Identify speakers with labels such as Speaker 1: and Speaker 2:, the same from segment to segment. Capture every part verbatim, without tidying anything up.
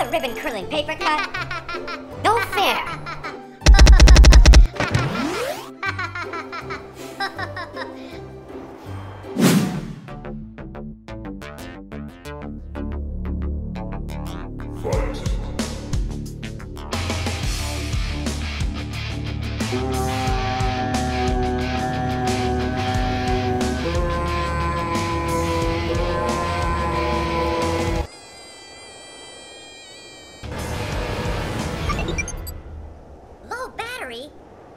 Speaker 1: a ribbon curling paper cut? No fair!
Speaker 2: Fight.
Speaker 1: Low battery?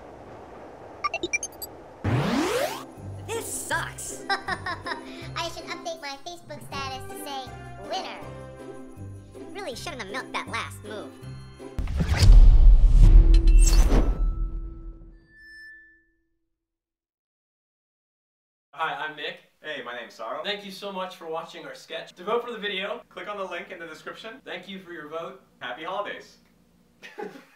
Speaker 1: This sucks.
Speaker 3: I should update my Facebook status to say winner.
Speaker 1: Really shouldn't have milked that last move.
Speaker 4: Hi, I'm Nick.
Speaker 5: Hey, my name's Sarl.
Speaker 4: Thank you so much for watching our sketch. To vote for the video,
Speaker 5: Click on the link in the description.
Speaker 4: thank you for your vote.
Speaker 5: Happy holidays.